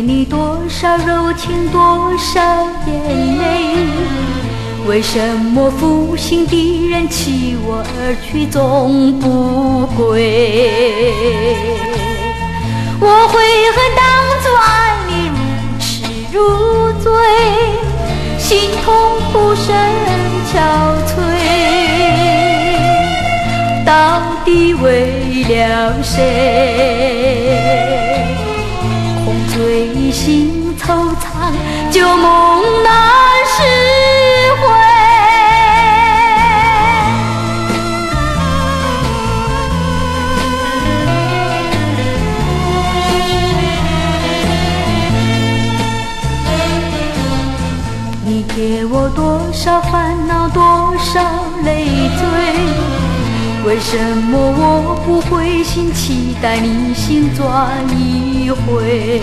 你多少柔情，多少眼泪？为什么负心的人弃我而去，总不归？我悔恨当初爱你如痴如醉，心痛苦声憔悴，到底为了谁？空醉心惆怅，旧梦难释回。你给我多少烦恼，多少累赘？为什么我不灰心，期待你心转一回？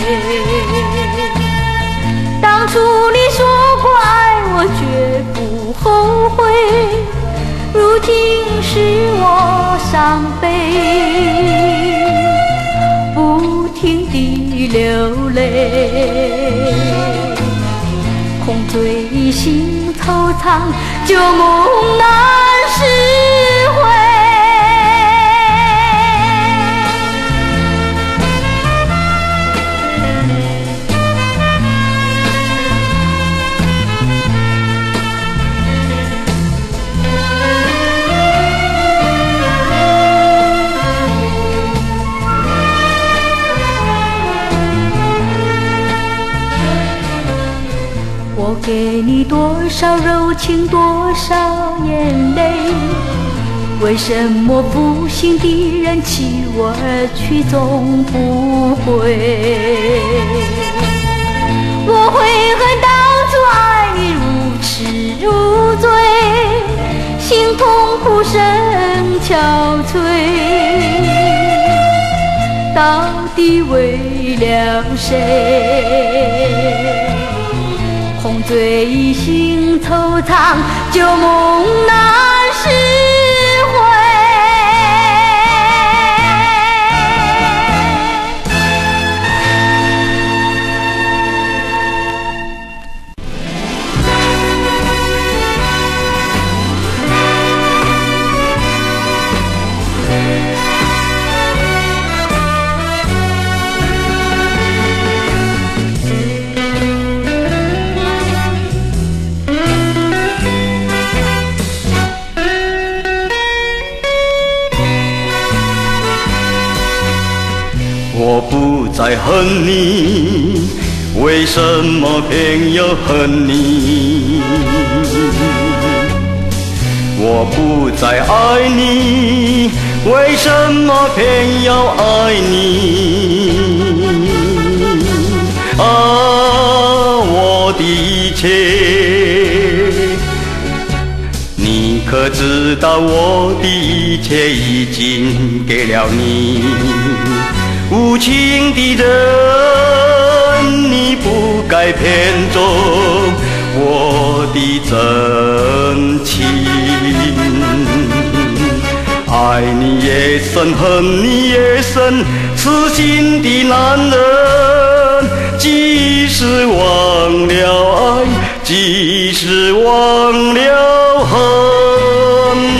当初你说过爱我绝不后悔，如今使我伤悲，不停地流泪，空醉心惆怅，旧梦难释回。我给你多少柔情，多少眼泪？为什么负心的人弃我而去，总不归？我悔恨当初爱你如痴如醉，心痛苦声憔悴，到底为了谁？空醉心惆怅，旧梦难释回。 我不再恨你，为什么偏要恨你？我不再爱你，为什么偏要爱你？啊，我的一切，你可知道我的一切已经给了你？无情的人，你不该骗走我的真情。爱你也深，恨你也深，痴心的男人，即使忘了爱，即使忘了恨。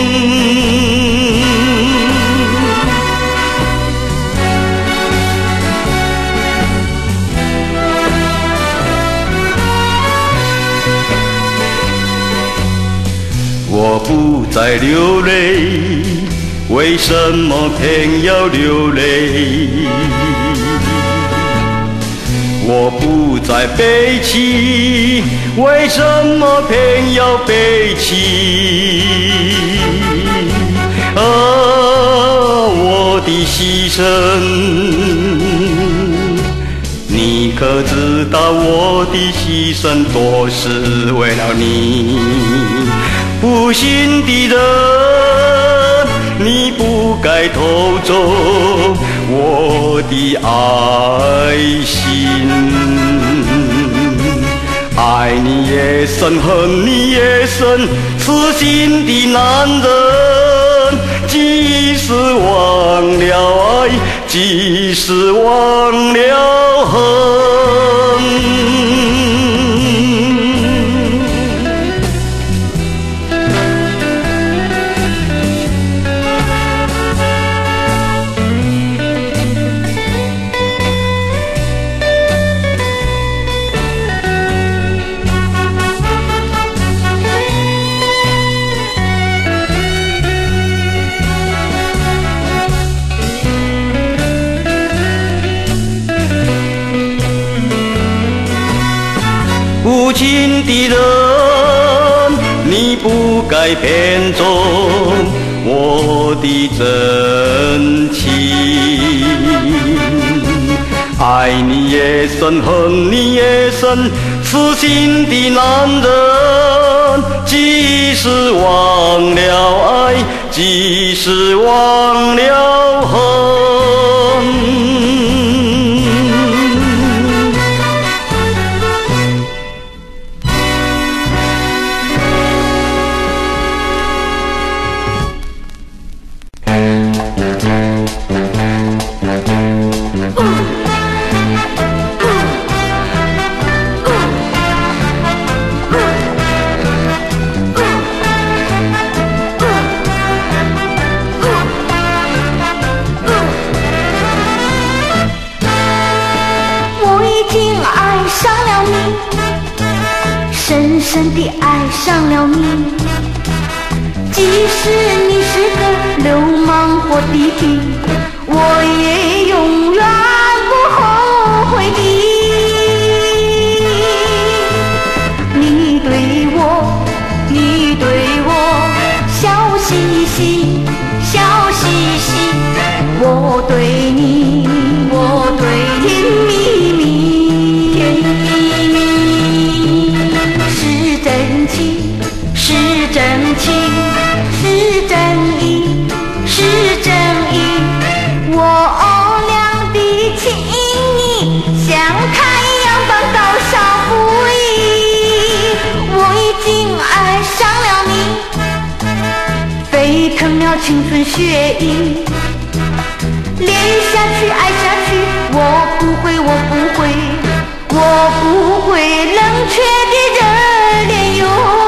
我不再流泪，为什么偏要流泪？我不再悲泣，为什么偏要悲泣？啊，我的牺牲，你可知道我的牺牲都是为了你？负心的人，你不该偷走我的爱心。爱你也深，恨你也深，痴心的男人，即使忘了爱，即使忘了恨。 无情的人，你不该骗走我的真情。爱你也深，恨你也深，痴心的男人，即使忘了爱，即使忘了恨。 深深地爱上了你，即使你是个流氓或弟弟，我也永远不后悔的。你对我笑嘻嘻，笑嘻嘻，我对你甜蜜蜜，甜蜜蜜。是真情，是真情，是真意，是真意。我俩的情谊像太阳般高烧不已。我已经爱上了你，沸腾了青春血液。恋下去，爱下去，我不会，我不会，我不会冷却的热恋哟。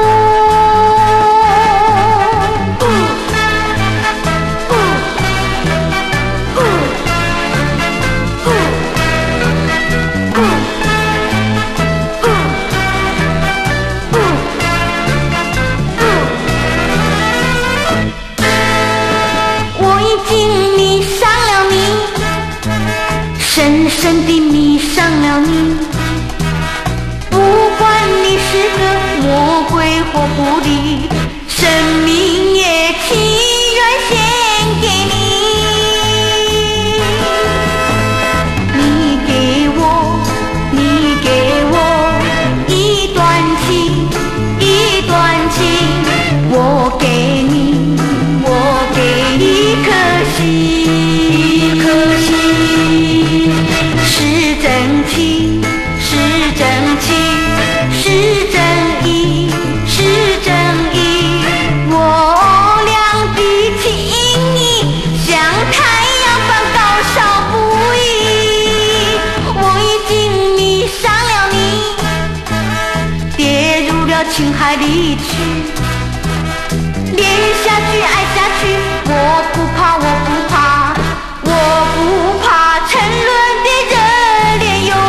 我已经迷上了你，深深地迷上了你。不管你是个魔鬼或狐狸，生命也情愿献给你。你给我一段情，一段情，我给你一颗心，一颗心。是真情，是真情，是真意，是真意。我俩的情谊像太阳般高烧不已。我已经迷上了你，跌入了情海里去。恋下去，爱下去，我不怕，我不怕，我不怕沉沦的热恋哟。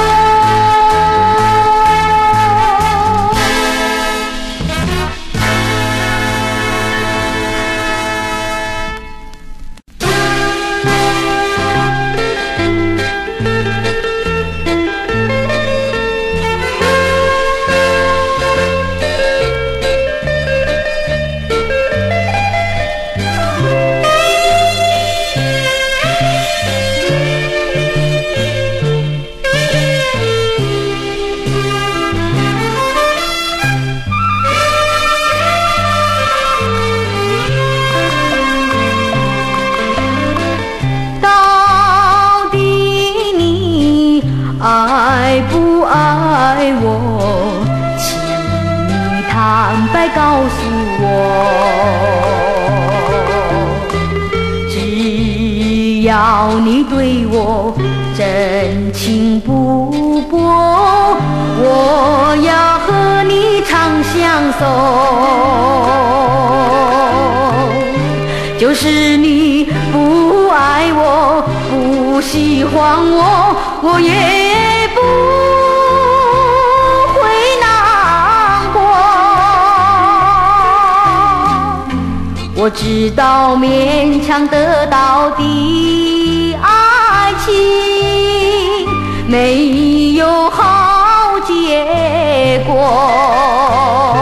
爱不爱我，请你坦白告诉我。只要你对我真情不薄，我要和你长相守。就是你不爱我，不喜欢我，我也不会难过。我知道勉强得到的爱情没有好结结果。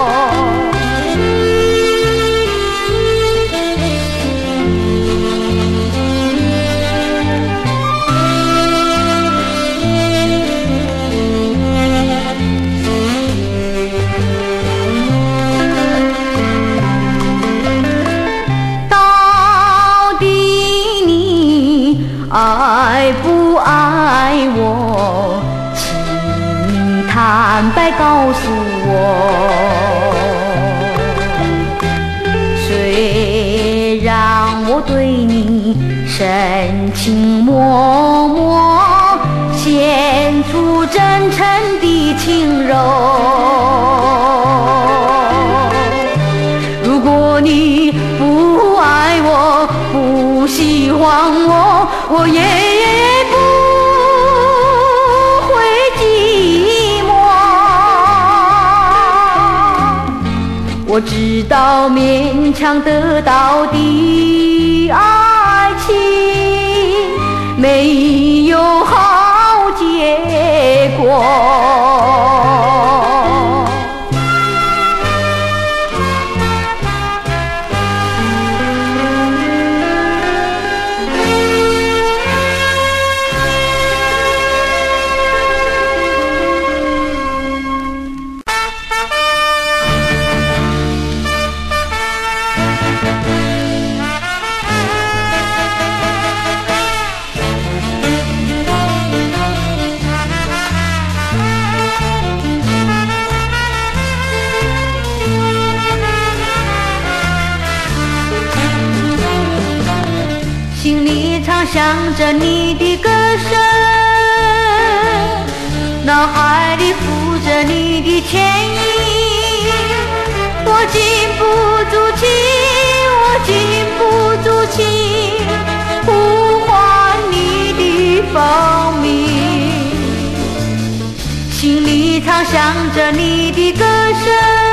爱不爱我，请坦白告诉我。虽然我对你深情脉脉，献出真诚的情柔，如果你不爱我，不喜欢我，我也不会寂寞。我知道勉强得到的爱情没有好结果。心里常想着你的歌声，脑海里浮着你的倩影。我禁不住情，我禁不住情，呼唤你的芳名。心里常想着你的歌声，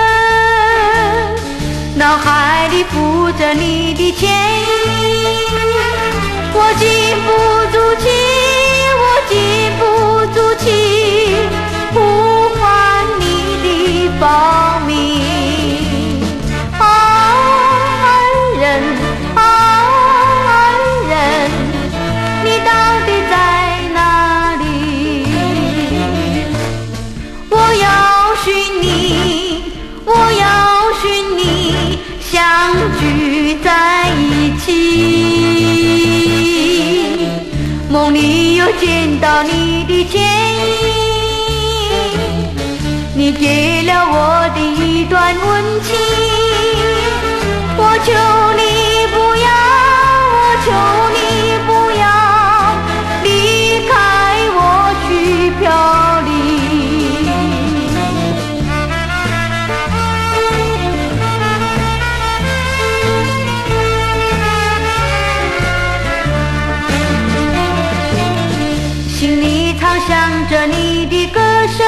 脑海里浮着你的倩影。我禁不住情，我禁不住情，呼唤你的芳名。爱人，爱人，你到底在哪里？我要寻你，我要寻你，相聚在一起。梦里又见到你的倩影，你给了我的一段温情。我求你不要，我求你不要离开我去飘零。心里常想着你的歌声，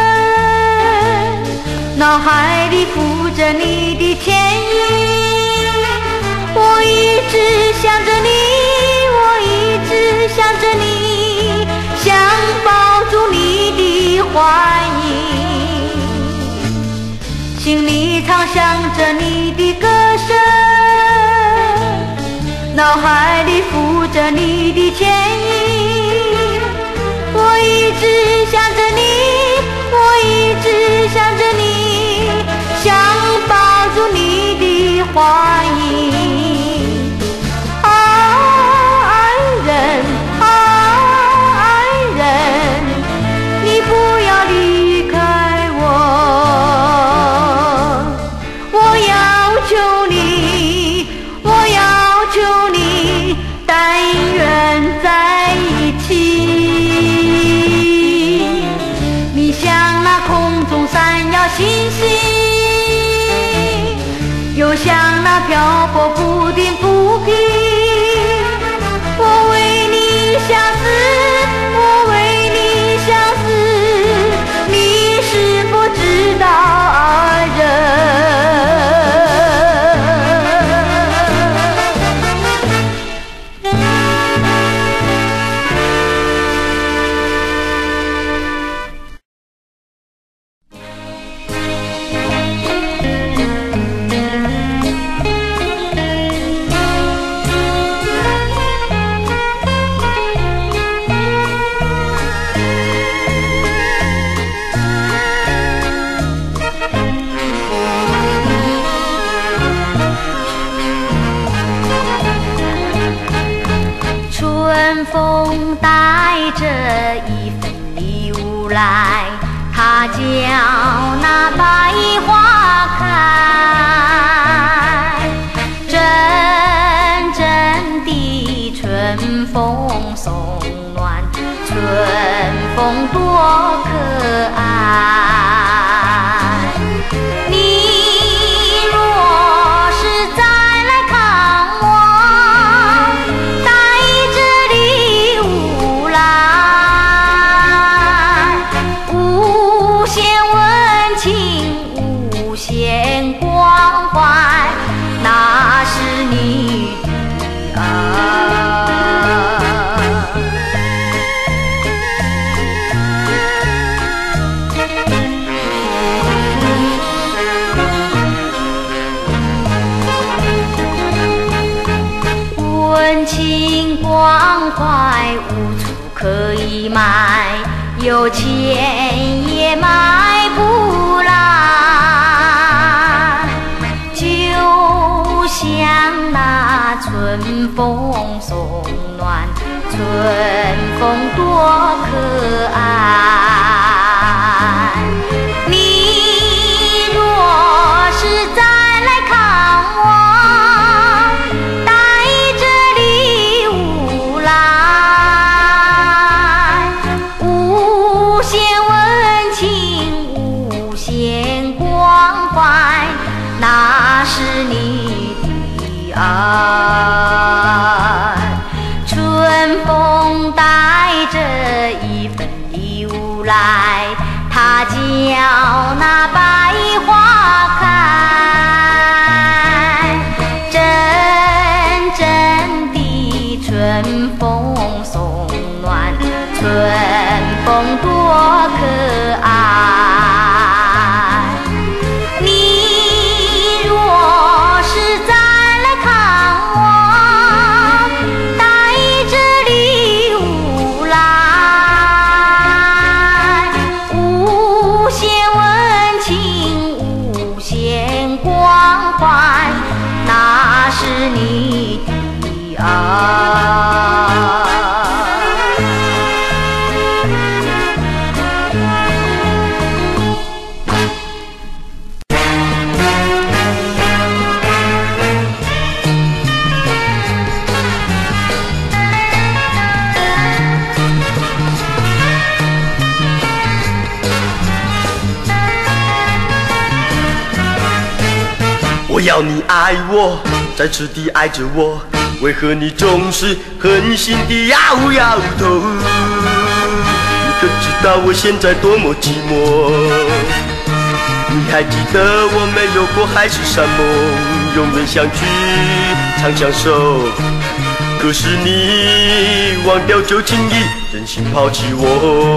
脑海里浮着你的倩影。我一直想着你，我一直想着你，想抱住你的怀影。心里常想着你的歌声，脑海里浮着你的倩影。我一直想着你，我一直想着你，想抱住你的怀影。爱人，爱人，你不要离开我，我要求你，我要求你，但愿在一起。你像那空中闪耀星星，又像那漂泊不定浮萍。我为你相思，我为你相思，你是否知道爱着一份礼物来，它叫那白花开。阵阵的春风送暖，春风多可爱。你若是再来看我，带着礼物来，无限温情，无限关怀，那是你的爱。温情关怀无处可以买，有钱也买不来。就像那春风送暖，春风多可爱。你若是再来看我，带着礼物来，无限温情，无限关怀，那是你的爱。春风带着一份礼物来，它叫那白花开。阵阵的春风送暖，春风多可爱。你若是再来看我，带着礼物来，无限温情，无限关怀，那是你的爱。 我要你爱我，再次地爱着我，为何你总是狠心地摇摇头？你可知道我现在多么寂寞？你还记得我没有过海誓山盟，永远相聚长相守？可是你忘掉就轻易任性抛弃我。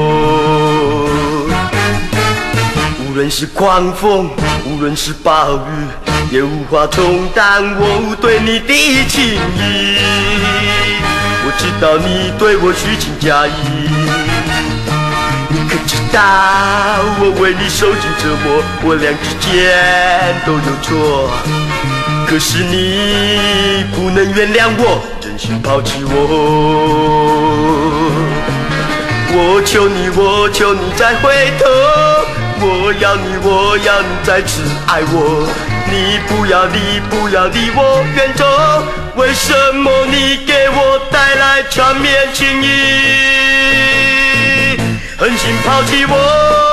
无论是狂风，无论是暴雨，也无法冲淡我对你的情意。我知道你对我虚情假意，你可知道我为你受尽折磨，我俩之间都有错。可是你不能原谅我，真心抛弃我。我求你，我求你再回头，我要你，我要你再次爱我。你不要，你不要离我远走，为什么你给我带来缠绵情意，狠心抛弃我？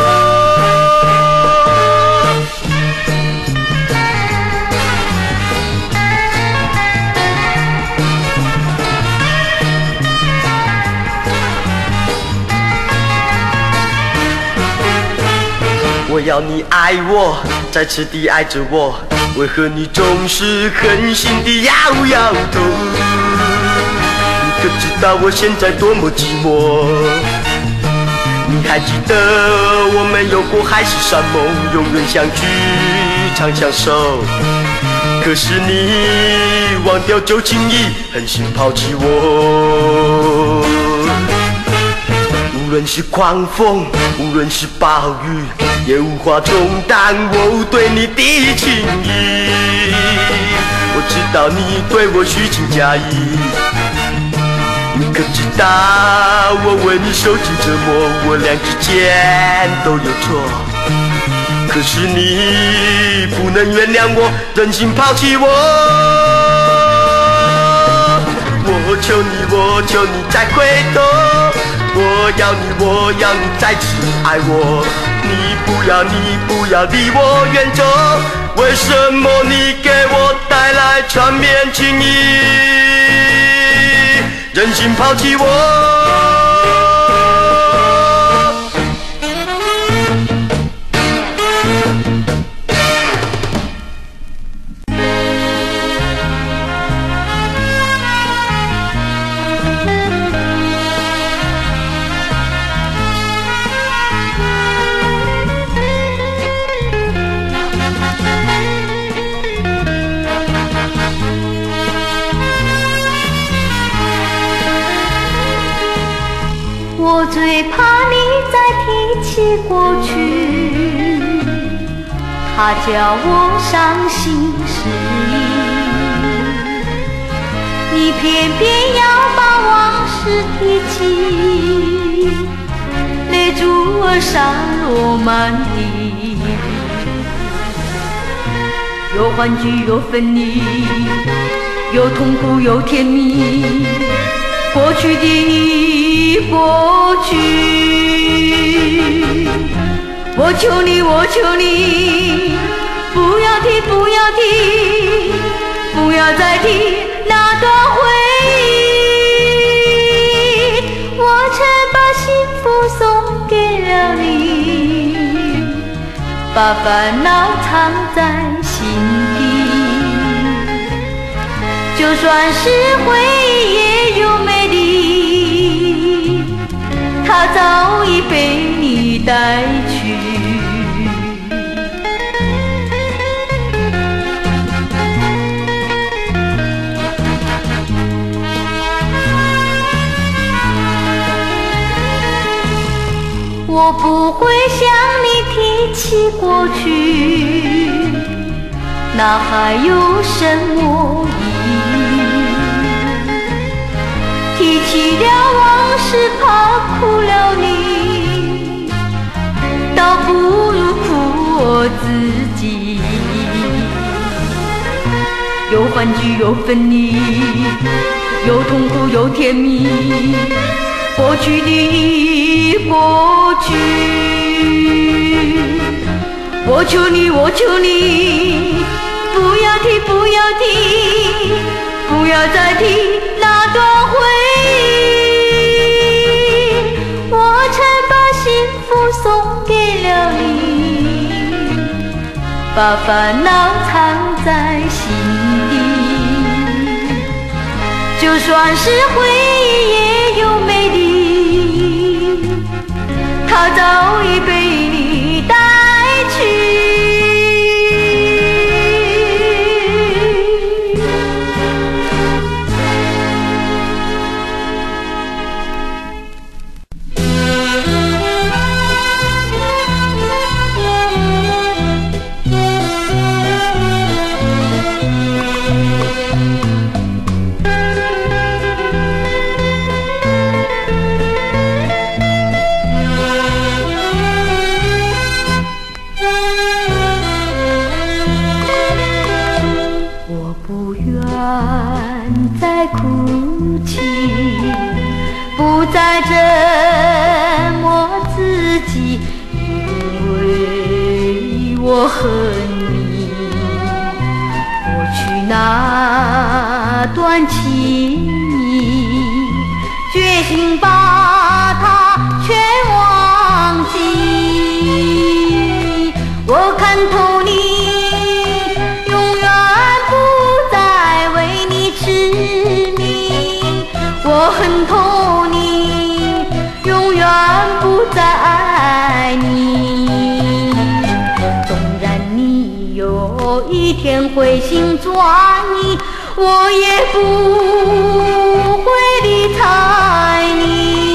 我要你爱我，再次地爱着我，为何你总是狠心地摇摇头？你可知道我现在多么寂寞？你还记得我们有过海誓山盟，永远相聚长相守？可是你忘掉就轻易狠心抛弃我。无论是狂风，无论是暴雨，也无法冲淡我对你的情意。我知道你对我虚情假意，你可可知道我为你受尽折磨，我俩之间都有错。可是你不能原谅我，忍心抛弃我。我求你，我求你再回头，我要你再次爱我。你不要离我远走，为什么你给我带来缠绵情意，忍心抛弃我？ 我最怕你再提起过去，它叫我伤心失意。你偏偏要把往事提起，泪珠儿洒落满地，有欢聚有分离，有痛苦有甜蜜。过去的过去，我求你，我求你，不要提，不要提，不要再提那段回忆。我曾把幸福送给了你，把烦恼藏在心底，就算是回忆也有美丽，它早已被你带去。我不会向你提起过去，那还有什么意义？提起了往事，怕苦了你，倒不如苦我自己。有欢聚有分离，有痛苦有甜蜜。过去的过去，我求你，我求你，不要提，不要提，不要再提那段回忆。我曾把幸福送给了你，把烦恼藏在心底，就算是回忆也有美丽，它早已被你带去。不再折磨自己，因为我恨你。过去那段情谊，决心把它全忘记。我看透你，永远不再为你痴迷。我恨透你，永远不再爱你。纵然你有一天回心转意，我也不会理睬你。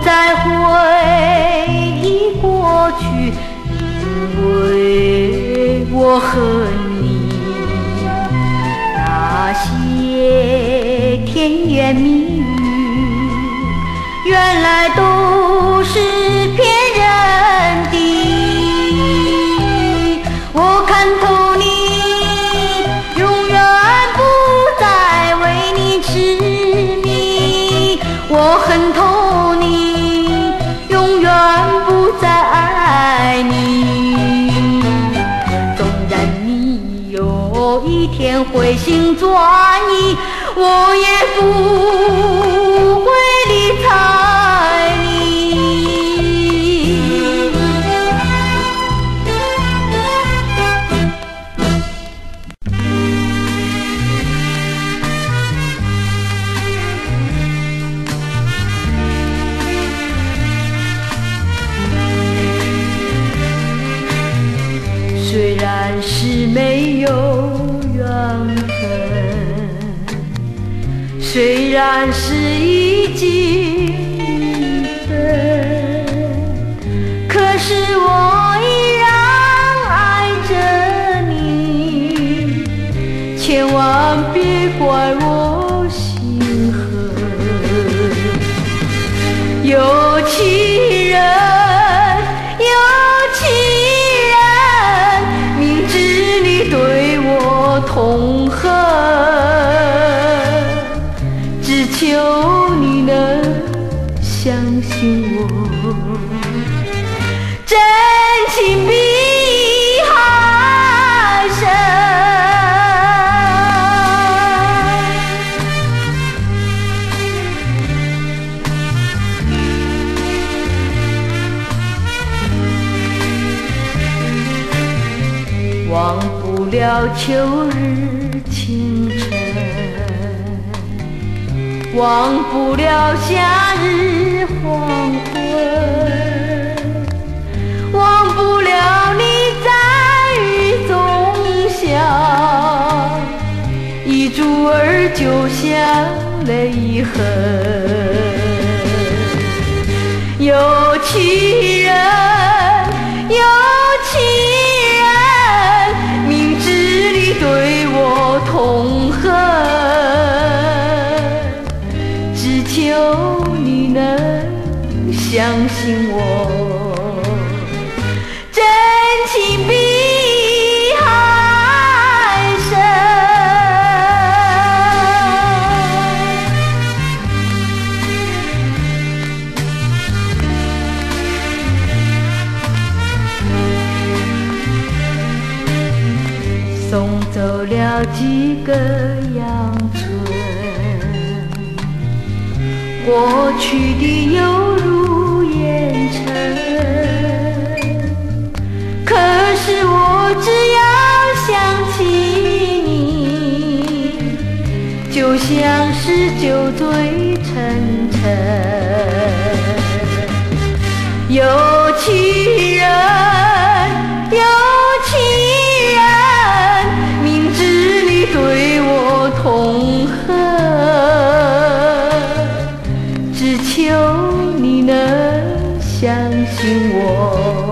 再回忆过去，因为我和你那些甜言蜜语，原来都是骗人的。我看透你，永远不再为你痴迷。我恨透你，永远不再爱你。纵然你有一天回心转意，我也不会理睬你。虽然是没有缘分，虽然是已经离分，可是我依然爱着你。千万别怪我心狠，有情人，有情人，明知你对我痛恨，只求你能相信我，真情比海深。忘不了秋日清晨，忘不了夏日黄昏，忘不了你在雨中笑，一柱儿就像泪痕。有情人，有情人，明知你对我痛恨，只求你能相信我，真情比海深。送走了几个阳春，过去的犹如烟尘。可是我只要想起你，就像是酒醉沉沉。有情人，有情人，明知你对我痛恨，只求你能相信我。